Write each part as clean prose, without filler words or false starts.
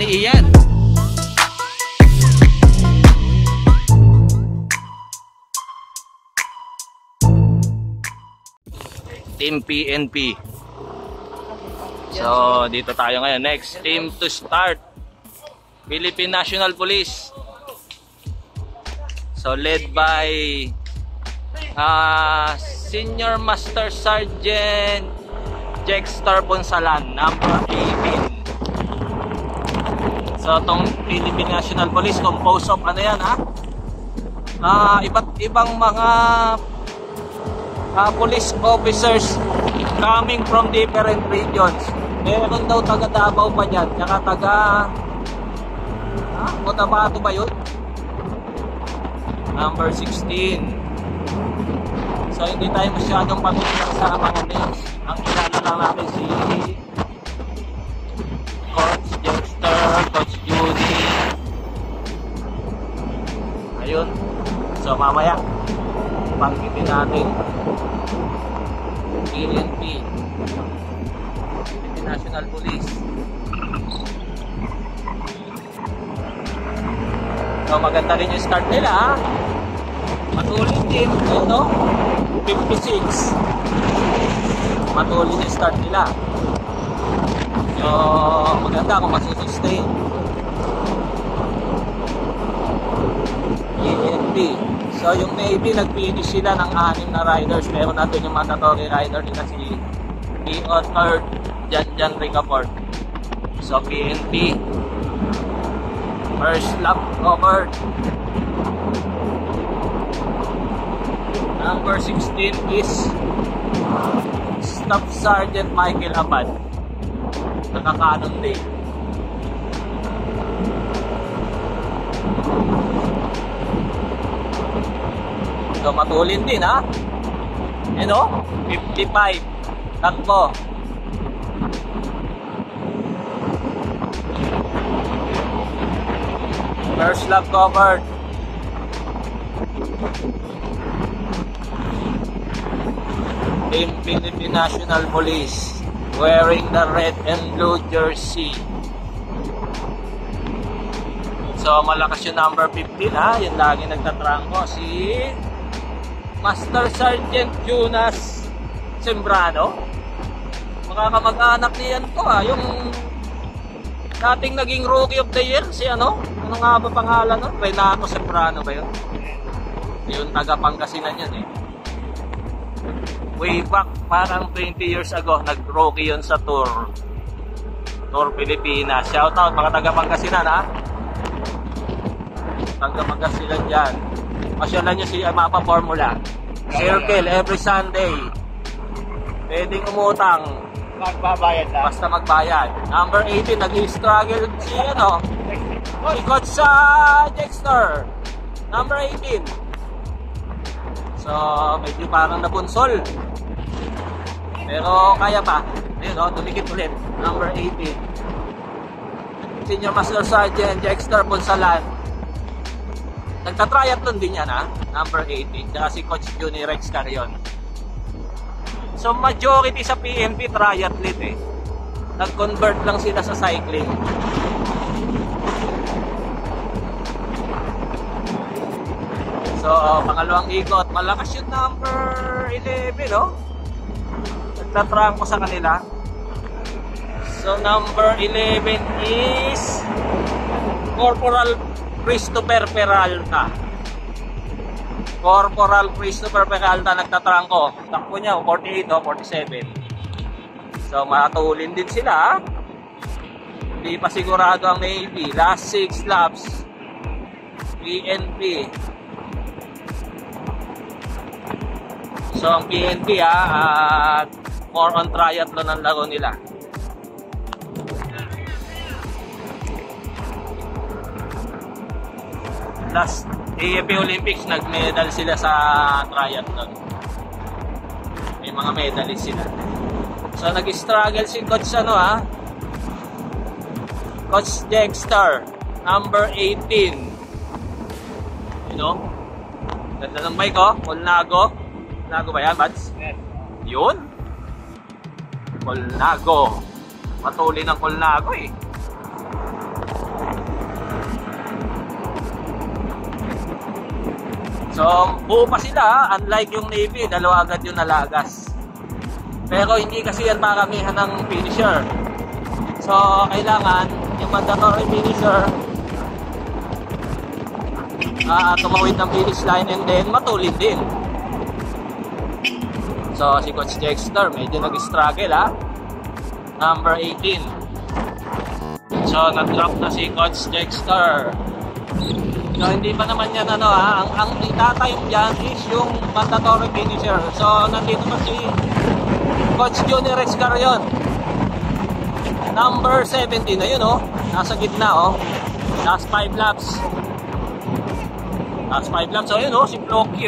ni Ian. Team PNP. So dito tayo ngayon. Next team to start, Philippine National Police. So led by Senior Master Sergeant Dexter Ponsalan, number 18. So itong Philippine National Police composed of ano yan iba't ibang mga police officers coming from different regions. Meron daw taga Davao pa dyan, tsaka taga Cotabato ba yun? Number 16. So hindi tayo masyadong pamilyar sa mga names. Ang kilala lang natin si Coach Dexter, Coach Judy. Ayun. So mamaya panggitin natin PNP, Philippine National Police. So maganda rin yung start nila Matuloy din, ito 56. Matuloy yung start nila. So maganda kung masusustain. AFP. So yung Navy nag-finish sila ng 6 na riders. Meron natin yung mandatory rider nila si PO 3rd Jan Ricaport. So PNP first lap covered. Number 16 is Staff Sergeant Michael Abad. Nakakanon din. So matulin din ha. You know, 55 takbo. First lap covered. Team Philippine National Police wearing the red and blue jersey. So malakas yung number 15 ha. Yan lagi nagtatrangko si Master Sergeant Jonas Sembrano. Makakamag-anak niyan to ha. Yung dating naging Rookie of the Year si ano nga ba pangalan nun? Renato Sembrano ba yun? Yung taga Pangasinan yun eh. Way back parang 20 years ago nag-rookie yun sa Tour Pilipinas. Shout out mga taga Pangasinan ha. Taga Pangasinan dyan. Masyalan nyo si Mapa Formula Circle every Sunday. Pwedeng umutang, magbabayad na. basta magbayad. Number 18 nag-struggle si ano si Coach sa Dexter, number 18. So medyo parang nabunsol pero kaya pa. Ayun o, dumikit ulit. Number 18 Senior Master Sergeant Dexter Ponsalan. Nagta-triathlon din yan ha. Number 18. Tsaka si Coach Juni Rex Carion. So majority sa PNP triathlete eh. Nag-convert lang sila sa cycling. So pangalawang ikot. Malakas yung number 11 no? Nagtatrangko sa kanila. So number 11 is Corporal Christopher Peralta. Corporal Christopher Peralta nagtatrangko. Takbo niya 48 o 47. So matulin din sila. Hindi pa sigurado ang Navy. Last 6 laps PNP. So ang PNP more on triathlon ang laro nila. Last AFP Olympics nag-medal sila sa triathlon. May mga medalist sila. So nag-struggle si Coach Coach Dexter, number 18. You know? Ganda ng bike oh, Colnago. Colnago ba yan, Bads? Yes. Yun. Colnago. Matuli ng Colnago eh. So, buo pa sila, unlike yung Navy, dalawa agad yung nalagas. Pero hindi kasi yan maramihan ng finisher. So, kailangan yung mandatory finisher tumawid ng finish line and then matulid din. So, si Coach Dexter medyo nag-struggle number 18. So, nag-drop na si Coach Dexter. So, hindi pa naman yan ang itatayo dyan is yung mandatory finisher. So, nandito pa si Coach Johnny Rex Carrion. Number 17, ayun nasa gitna last 5 laps. Last 5 laps, so ayun si Flocky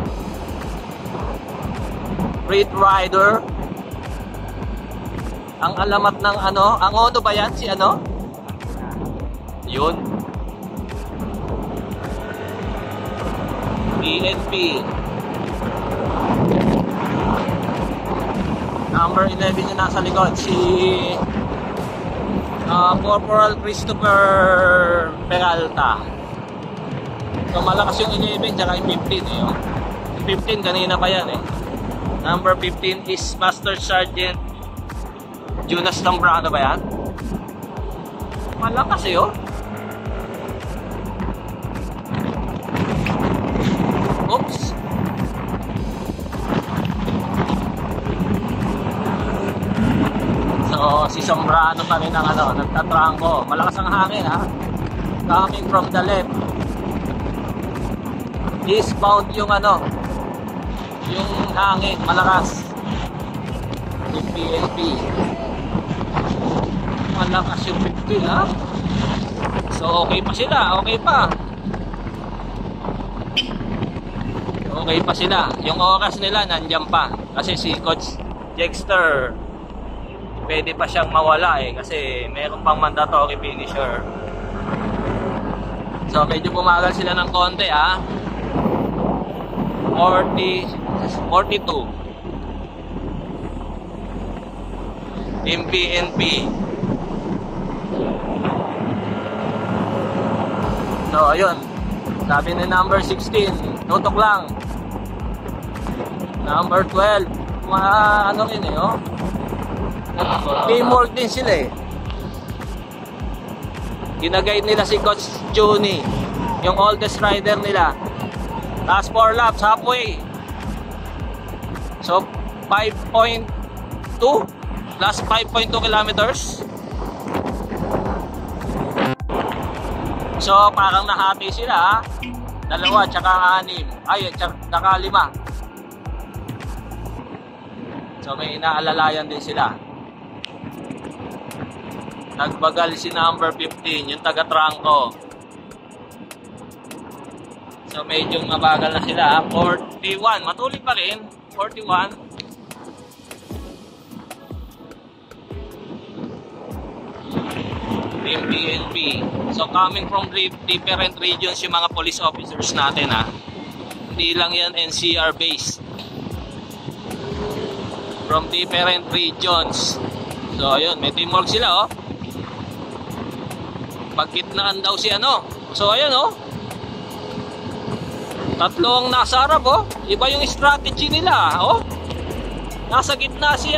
Red Rider. Ang alamat ng ang ono ba yan? Si yun, PNP. Number 11 yung nasa likod, si Corporal Christopher Peralta. So malakas yung 11 tsaka yung 15 yung 15 kanina pa yan Number 15 is Master Sergeant Jonas Tambrano ba yan? Malakas Oops. So si Zambrano pa rin ang nagtatrangko. Malakas ang hangin coming from the left. Eastbound yung yung hangin, malakas. Yung PNP. Malakas yung 15 So okay pa sila, okay pa. Okay pa sila. Yung oras nila nandiyan pa. Kasi si Coach Dexter pwede pa siyang mawala kasi meron pang mandatory finisher. So medyo bumagal sila ng konti 42 MPNP. So ayun, sabi ni number 16 tutok lang. Number 12 rin teamwork din sila Ginaguide nila si Coach Juni, yung oldest rider nila. Last 4 laps, halfway. So, 5.2. Last 5.2 kilometers. So, parang nahati sila 2 tsaka 6. Ay, tsaka 5. So, may inaalalayan din sila. Nagbagal si number 15, yung taga-trangko. So medyo mabagal na sila 41, matuloy pa rin 41. PNP. So coming from different regions yung mga police officers natin Hindi lang yan NCR based. From different regions. So ayun, may teamwork sila Pagkitnaan daw si So ayun tatlo ang nasa harap Iba yung strategy nila Nasa gitna si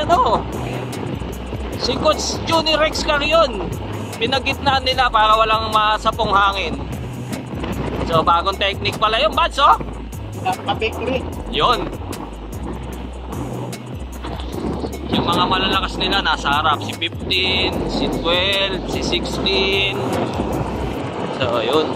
si Coach Johnny Rex Carrion. Pinagitnaan nila para walang masapong hangin. So bagong technique pala yung Bads yun. Yung mga malalakas nila nasa harap, si 15, si 12, si 16. So yun.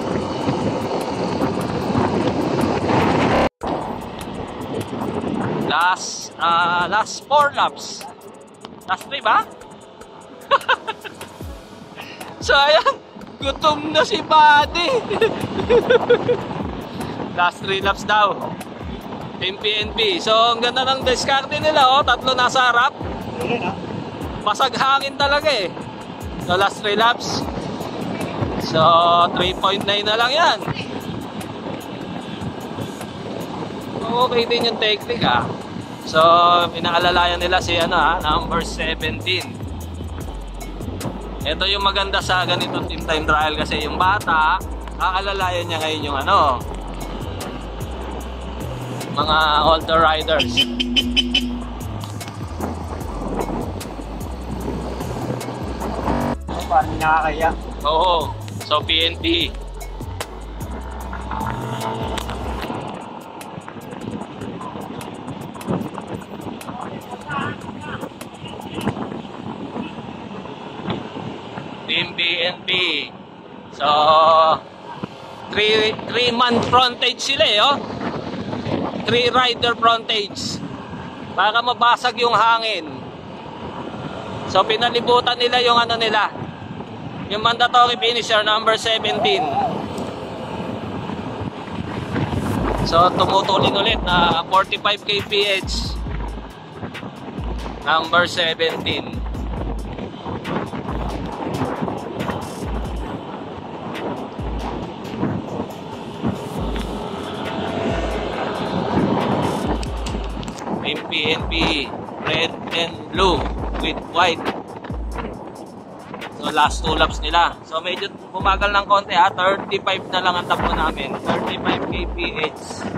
Last 4 laps. Last 3 ba? So ayan, gutom na si Buddy. Last 3 laps daw. PNP. So ang ganda ng diskarte nila tatlo nasa harap. Basag hangin talaga So last 3 laps. So 3.9 na lang yan. Okay din yung technique So pinaalalayan nila si number 17. Ito yung maganda sa ganitong team time trial kasi yung bata aalalayan niya ngayon yung mga older riders. Paano nakakaya? Oo, so PNP. Team PNP. So 3-man frontage sila eh, oh. 3 rider frontage. Baka mabasag yung hangin. So pinalibutan nila yung ano nila, yung mandatory finisher number 17. So tumutulin ulit na 45 kph number 17. PNP red and blue with white. So last 2 laps nila. So medyo bumagal ng konti ha. 35 na lang ang takbo namin. 35 kph.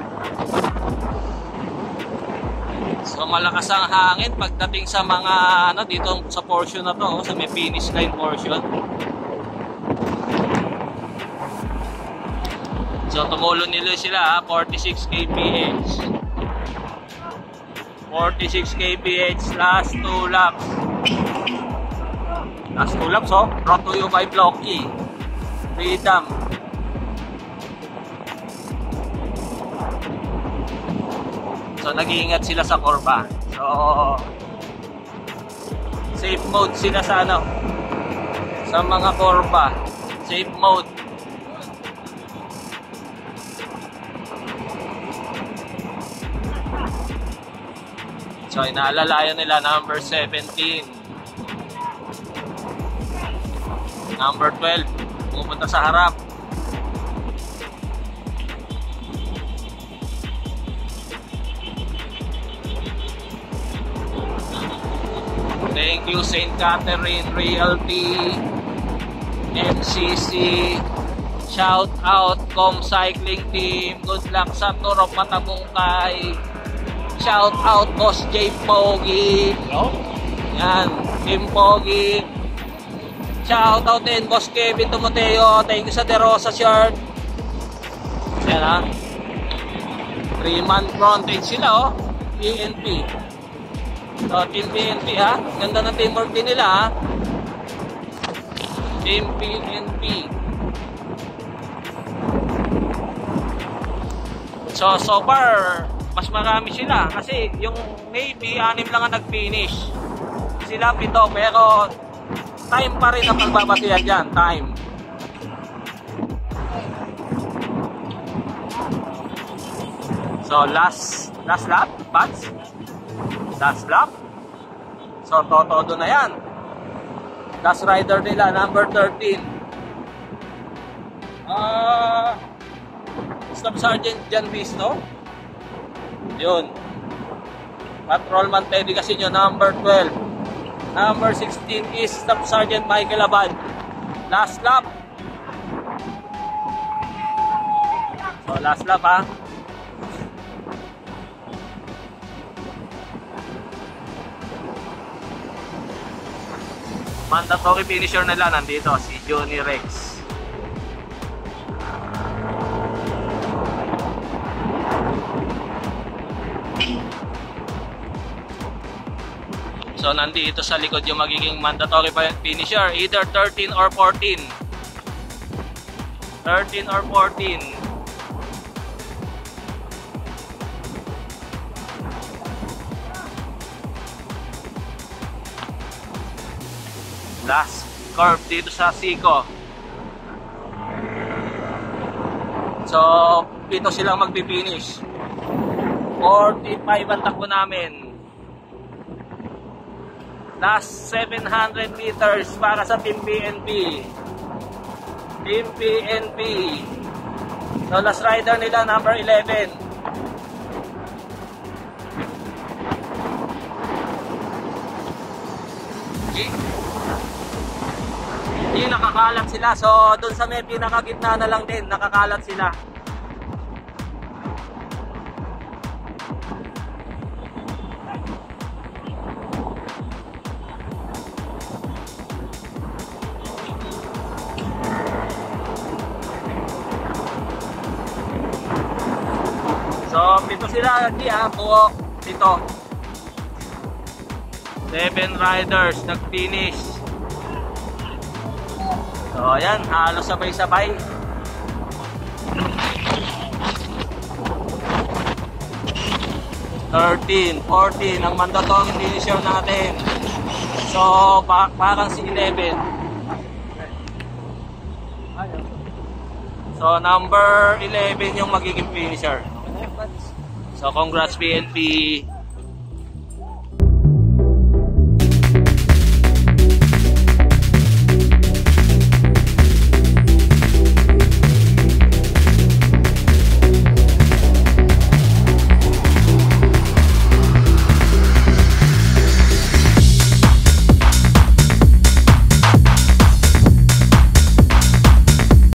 So malakas ang hangin pagdating sa mga ano dito sa portion na to, sa may finish line portion. So tumulo nila sila ha, 46 kph. 46 kph last 2 laps. Last 2 laps, oh. Brought to you by Blocky. Freedom. So nag-iingat sila sa kurba. So safe mode sila sa ano, sa mga kurba. Safe mode. So inaalalayan nila number 17, number 12 pupunta sa harap. Thank you St. Catherine Realty, MCC, shout out Com Cycling Team, good luck sa Tour of Matabungkay. Shout out Boss J Pogi. Yan, Team Pogi. Shout out din Boss Kevin Tumoteo. Thank you sa De Rosa shirt. Yan ha. 3-man frontage sila oh. PNP. So Team PNP ha. Ganda ng teamwork din nila ha. Team PNP. So far mas marami sila kasi yung Navy 6 lang ang nag-finish. Sila 7 pero time pa rin ang pagbabasihan dyan. Time. So last lap, Pats? Last lap. So todo na yan. Last rider nila, number 13. Staff Sergeant Jan Visto. Yun. Patrolman Teddy Casino, number 12. Number 16 is Staff Sergeant Michael Abad. Last lap. So last lap ha. Mandatory finisher nila nandito si Johnny Rex. So nandito sa likod yung magiging mandatory finisher, either 13 or 14. 13 or 14. Last curve dito sa Siko. So 7 silang magpipinish. 45 ang takbo namin. Last 700 meters para sa Team PNP. Team PNP. So last rider nila number 11. Hindi nakakalat sila. So dun sa may pinakagitna na lang din nakakalat sila. So, 7 sila lagi buo. 7. 7 riders nag-finish. So, ayan, halos sabay-sabay. 13, 14 ang mandatory finisher natin. So, parang si 11. So, number 11 yung magiging finisher. So, congrats PNP.